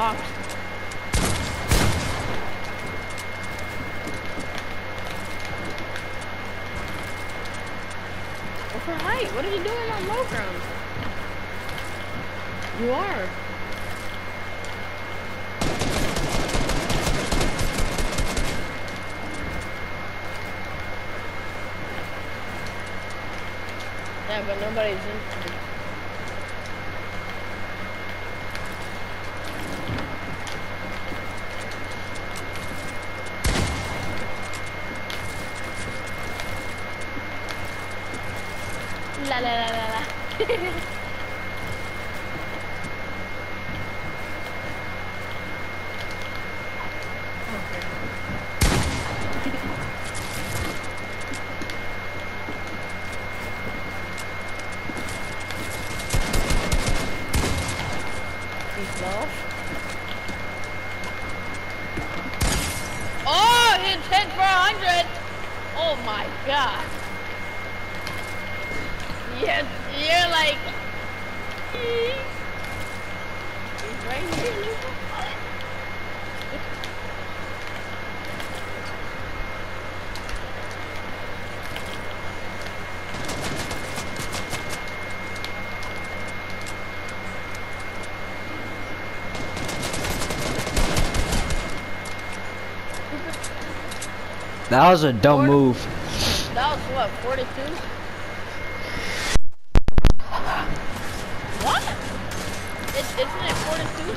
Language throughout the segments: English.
box. What's for height? What are you doing on low ground? You are. Yeah, but nobody's in. La la la la la. Oh, it's hit for 100. Oh my god. Yes, you're like, he's right here, Luca. That was a dumb move. That was what, 42? What? Isn't it 42?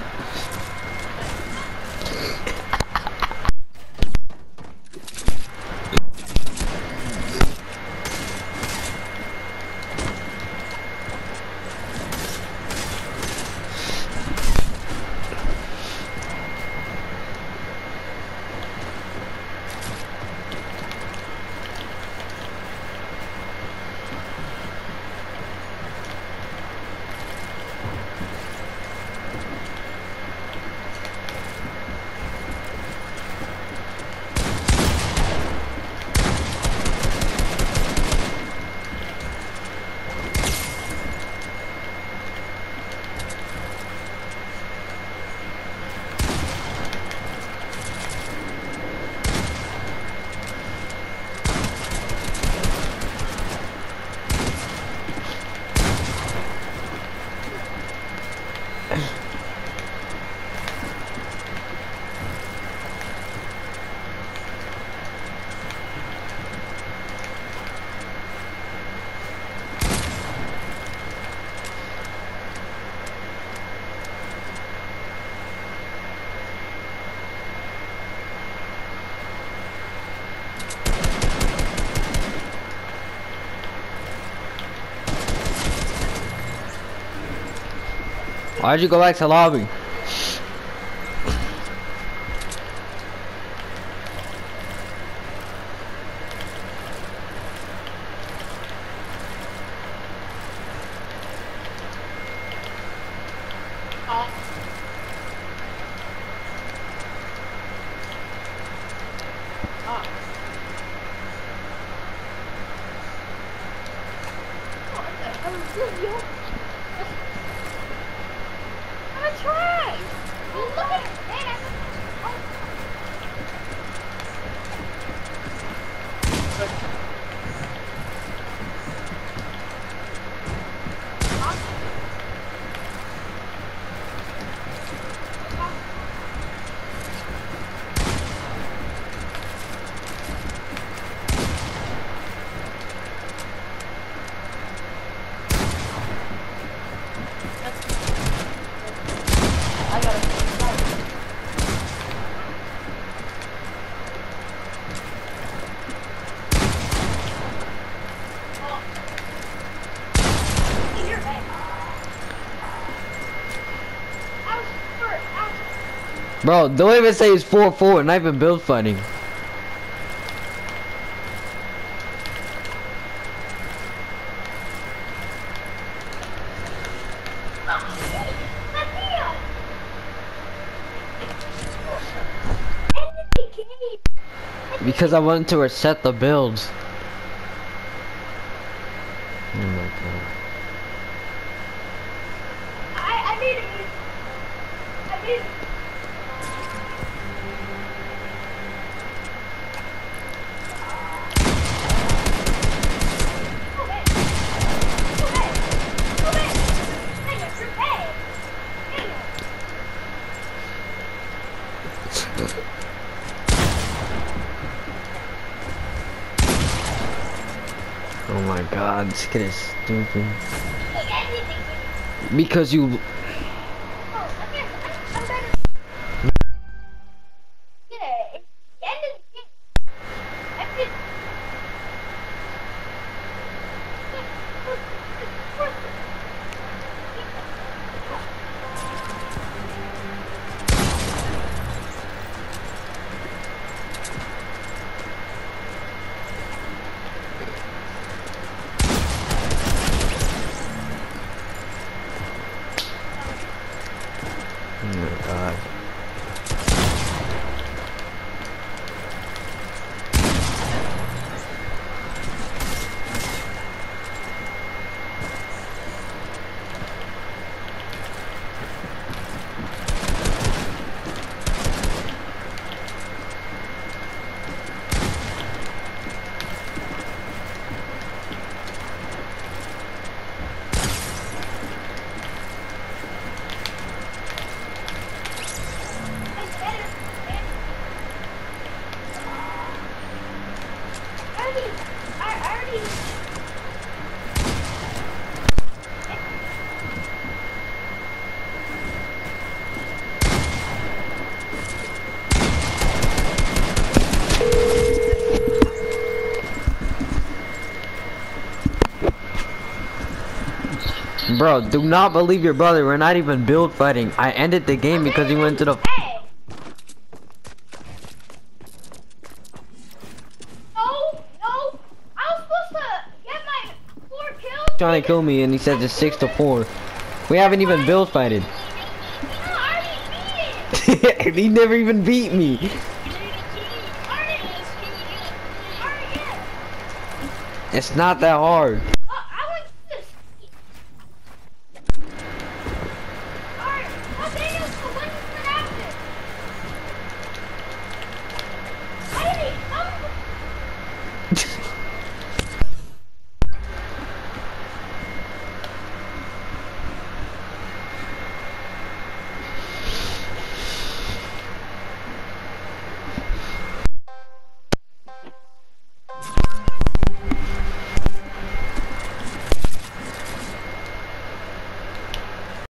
Why'd you go back to lobby? Bro, don't even say it's 4-4, not even build fighting. Because I wanted to reset the builds. Oh my god. I need Oh my god, this kid is stupid. Because you... Oh my god. Bro, do not believe your brother. We're not even build fighting. I ended the game because he went to the... Hey! No, no. I was supposed to get my 4 kills. Trying to kill me and he says it's 6-4. We haven't even build fighted. No, I already beat it. He never even beat me. Already, yes. It's not that hard.